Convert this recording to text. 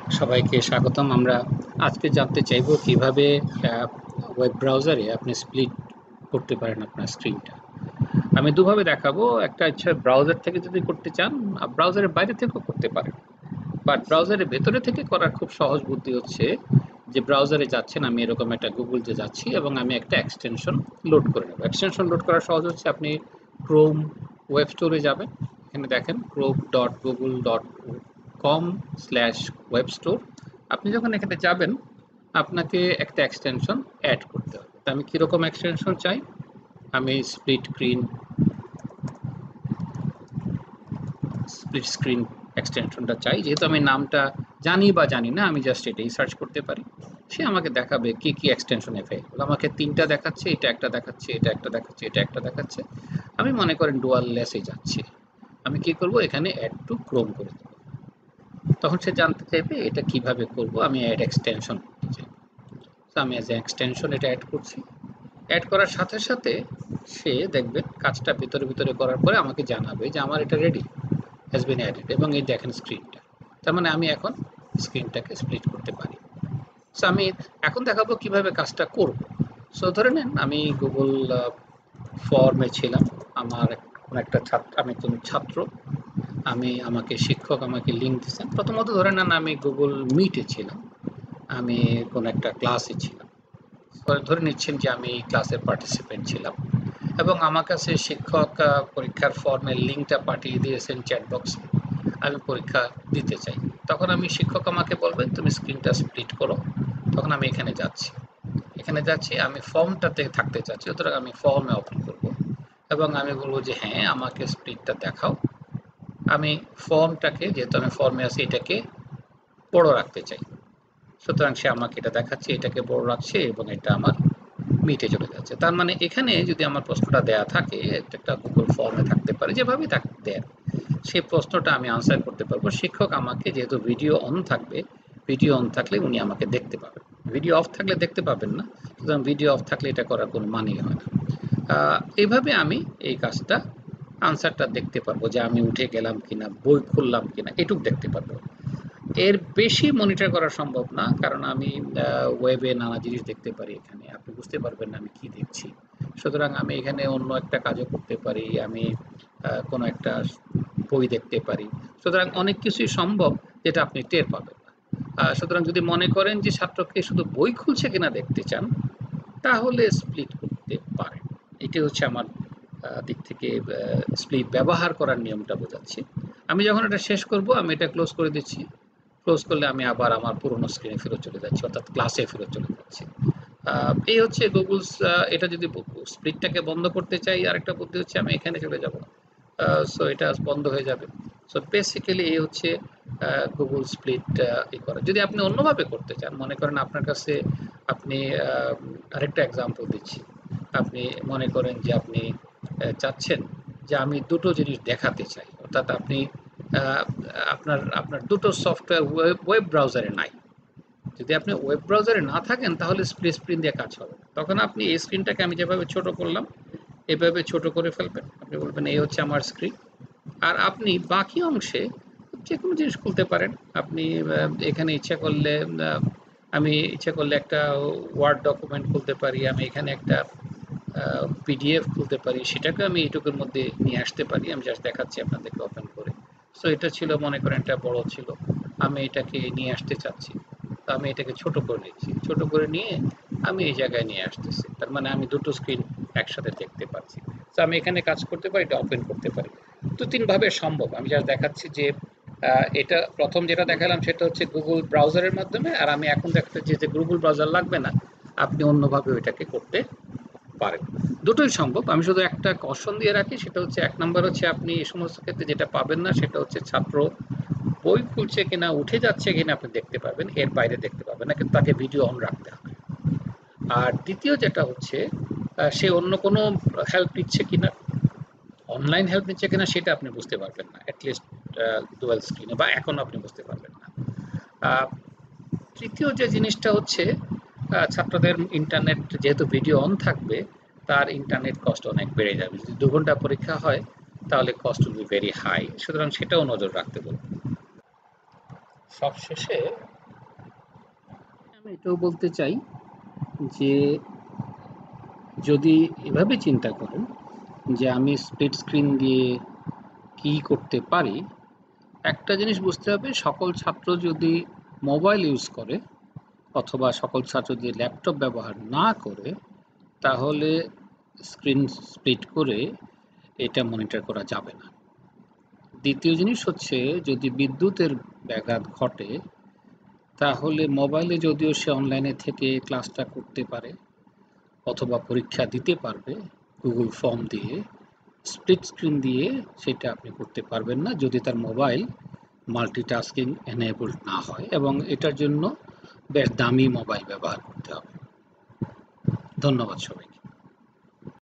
সবাইকে স্বাগতম। আমরা আজকে জানতে চাইব কিভাবে ওয়েব ব্রাউজারে আপনি স্প্লিট করতে পারেন আপনার স্ক্রিনটা। আমি দুভাবে দেখাবো। একটা হচ্ছে ব্রাউজার থেকে যদি করতে চান, ব্রাউজারের বাইরে থেকেও করতে পারেন, বাট ব্রাউজারের ভেতরে থেকে করার খুব সহজ বুদ্ধি হচ্ছে যে ব্রাউজারে যাচ্ছেন, আমি এরকম একটা গুগল যে যাচ্ছি এবং আমি একটা এক্সটেনশন লোড করে নেব। এক্সটেনশন লোড করা সহজ হচ্ছে, আপনি ক্রোম ওয়েব স্টোরে যাবেন, এখানে দেখেন chrome.google.com/web store। আপনি যখন এখানে যাবেন আপনাকে একটা এক্সটেনশন অ্যাড করতে হবে। তো আমি কীরকম এক্সটেনশন চাই, আমি স্প্লিট স্ক্রিন এক্সটেনশনটা চাই। যেহেতু আমি নামটা জানি বা জানি না, আমি জাস্ট এটাই সার্চ করতে পারি। সে আমাকে দেখাবে কি কি এক্সটেনশন অ্যাভেলেবল। আমাকে ৩টা দেখাচ্ছে, এটা একটা দেখাচ্ছে, এটা একটা দেখাচ্ছে, এটা একটা দেখাচ্ছে। আমি মনে করেন ডুয়াল লেসে যাচ্ছি, আমি কি করব, এখানে অ্যাড টু ক্রোম করে দেবো। তখন সে জানতে চাইবে এটা কিভাবে করব, আমি অ্যাড এক্সটেনশন করতে চাই। তো আমি অ্যাজ এ এক্সটেনশন এটা অ্যাড করছি। অ্যাড করার সাথে সাথে সে দেখবে কাজটা ভিতরে ভিতরে করার পরে আমাকে জানাবে যে আমার এটা রেডি, হ্যাজ বিন অ্যাডেড, এবং এই দেখেন স্ক্রিনটা। তার মানে আমি এখন স্ক্রিনটাকে স্প্লিট করতে পারি। সো আমি এখন দেখাবো কিভাবে কাজটা করব। সো ধরে নেন আমি গুগল ফর্মে ছিলাম, আমার কোনো একটা ছাত্র, আমি একজন ছাত্র, আমাকে শিক্ষক আমাকে লিঙ্ক দিচ্ছেন। প্রথমত ধরে নেন আমি গুগল মিটে ছিলাম, আমি কোনো একটা ক্লাসে ছিলাম। ধরে নিচ্ছেন যে আমি ক্লাসের পার্টিসিপেন্ট ছিলাম এবং আমার কাছে শিক্ষক পরীক্ষার ফর্মের লিঙ্কটা পাঠিয়ে দিয়েছেন চ্যাট বক্সে, আমি পরীক্ষা দিতে চাই। তখন আমি শিক্ষক আমাকে বলবেন তুমি স্ক্রিনটা স্প্লিট করো। তখন আমি এখানে যাচ্ছি, আমি ফর্মটাতে থাকতে চাচ্ছি, সুতরাং আমি ফর্মে ওপেন করব এবং আমি বলবো যে হ্যাঁ আমাকে স্প্লিটটা দেখাও। আমি ফর্মটাকে, যেহেতু আমি ফর্মে আছি, এটাকে বড় রাখতে চাই, সুতরাং সে আমাকে এটা দেখাচ্ছে, এটাকে বড় রাখছে এবং এটা আমার মিটে চলে যাচ্ছে। তার মানে এখানে যদি আমার প্রশ্নটা দেয়া থাকে, একটা গুগল ফর্মে থাকতে পারে, যেভাবেই দেয়, সেই প্রশ্নটা আমি আনসার করতে পারবো। শিক্ষক আমাকে, যেহেতু ভিডিও অন থাকবে, ভিডিও অন থাকলে উনি আমাকে দেখতে পাবেন, ভিডিও অফ থাকলে দেখতে পাবেন না। সুতরাং ভিডিও অফ থাকলে এটা করার কোনো মানেই হয় না। এইভাবে আমি এই কাজটা, আনসারটা দেখতে পারবো যে আমি উঠে গেলাম কিনা, বই খুললাম কিনা, এটুকু দেখতে পারবো। এর বেশি মনিটর করা সম্ভব না, কারণ আমি ওয়েবে নানা জিনিস দেখতে পারি, এখানে আপনি বুঝতে পারবেন না আমি কি দেখছি। সুতরাং আমি এখানে অন্য একটা কাজও করতে পারি, আমি কোনো একটা বই দেখতে পারি। সুতরাং অনেক কিছুই সম্ভব যেটা আপনি টের পাবেন না। সুতরাং যদি মনে করেন যে ছাত্রকে শুধু বই খুলছে কিনা দেখতে চান, তাহলে স্প্লিট করতে পারেন। এটি হচ্ছে আমার দিক থেকে স্প্লিট ব্যবহার করার নিয়মটা বোঝাচ্ছি। আমি যখন এটা শেষ করব, আমি এটা ক্লোজ করে দিচ্ছি। ক্লোজ করলে আমি আবার আমার পুরোনো স্ক্রিনে ফেরত চলে যাচ্ছি, অর্থাৎ ক্লাসে ফেরত চলে যাচ্ছি। এই হচ্ছে গুগলস। এটা যদি স্প্লিটটাকে বন্ধ করতে চাই, আরেকটা বুদ্ধি হচ্ছে আমি এখানে চলে যাব, সো এটা বন্ধ হয়ে যাবে। সো বেসিক্যালি এই হচ্ছে গুগল স্প্লিট করা। যদি আপনি অন্যভাবে করতে চান, মনে করেন আপনার কাছে, আপনি আরেকটা এক্সাম্পল দিচ্ছি, আপনি মনে করেন যে আপনি চাচ্ছেন যে আমি দুটো জিনিস দেখাতে চাই, অর্থাৎ আপনি আপনার আপনার দুটো সফটওয়্যার ওয়েব ব্রাউজারে নাই। যদি আপনি ওয়েব ব্রাউজারে না থাকেন তাহলে স্প্লিট স্ক্রিন দিয়ে কাজ হবে না। তখন আপনি এই স্ক্রিনটাকে আমি যেভাবে ছোট করলাম, এভাবে ছোট করে ফেলবেন। আপনি বলবেন এই হচ্ছে আমার স্ক্রিন, আর আপনি বাকি অংশে যে কোনো জিনিস খুলতে পারেন। আপনি এখানে ইচ্ছা করলে, আমি ইচ্ছা করলে একটা ওয়ার্ড ডকুমেন্ট খুলতে পারি, আমি এখানে একটা পিডিএফ খুলতে পারি, সেটাকে আমি এইটুকুর মধ্যে নিয়ে আসতে পারি। আমি জাস্ট দেখাচ্ছি আপনাদেরকে ওপেন করে। সো এটা ছিল, মনে করেন এটা বড় ছিল, আমি এটাকে নিয়ে আসতে চাচ্ছি, তো আমি এটাকে ছোট করে নিচ্ছি, ছোট করে নিয়ে আমি এই জায়গায় নিয়ে আসতেছি। তার মানে আমি দুটো স্ক্রিন একসাথে দেখতে পাচ্ছি। তো আমি এখানে কাজ করতে পারি, এটা ওপেন করতে পারি। দু তিনভাবে সম্ভব। আমি জাস্ট দেখাচ্ছি যে এটা প্রথম যেটা দেখালাম সেটা হচ্ছে গুগল ব্রাউজারের মাধ্যমে, আর আমি এখন দেখাচ্ছি যে গুগল ব্রাউজার লাগবে না, আপনি অন্যভাবে ওইটাকে করতে পারেন। দুটোই সম্ভব। আমি শুধু একটা কশন দিয়ে রাখি, সেটা হচ্ছে, এক নম্বর হচ্ছে আপনি এই সমস্ত ক্ষেত্রে যেটা পাবেন না সেটা হচ্ছে ছাত্র বই খুলছে কিনা, উঠে যাচ্ছে কিনা আপনি দেখতে পাবেন, এর বাইরে দেখতে পাবেন না, কিন্তু তাকে ভিডিও অন রাখতে হবে। আর দ্বিতীয় যেটা হচ্ছে সে অন্য কোনো হেল্প নিচ্ছে কিনা, অনলাইন হেল্প নিচ্ছে কিনা, সেটা আপনি বুঝতে পারবেন না, অ্যাটলিস্ট ডুয়াল স্ক্রিনে, বা এখন আপনি বুঝতে পারবেন না। তৃতীয় যে জিনিসটা হচ্ছে, ছাত্রদের ইন্টারনেট, যেহেতু ভিডিও অন থাকবে, তার ইন্টারনেট কস্ট অনেক বেড়ে যাবে। যদি 2 ঘন্টা পরীক্ষা হয় তাহলে cost will be very high, সুতরাং সেটাও নজর রাখতে বলব। সবশেষে এটাও বলতে চাই যে যদি এভাবে চিন্তা করেন যে আমি স্প্লিট স্ক্রিন দিয়ে কি করতে পারি, একটা জিনিস বুঝতে হবে, সকল ছাত্র যদি মোবাইল ইউজ করে অথবা সকল ছাত্র যদি ল্যাপটপ ব্যবহার না করে, তাহলে স্ক্রিন স্প্লিট করে এটা মনিটর করা যাবে না। দ্বিতীয় জিনিস হচ্ছে, যদি বিদ্যুতের ব্যাঘাত ঘটে, তাহলে মোবাইলে যদিও সে অনলাইনে থেকে ক্লাসটা করতে পারে অথবা পরীক্ষা দিতে পারবে গুগল ফর্ম দিয়ে, স্প্লিট স্ক্রিন দিয়ে সেটা আপনি করতে পারবেন না যদি তার মোবাইল মাল্টিটাস্কিং এনেবলড না হয়, এবং এটার জন্য বেশ দামি মোবাইল ব্যবহার করতে হবে। ধন্যবাদ সবাই।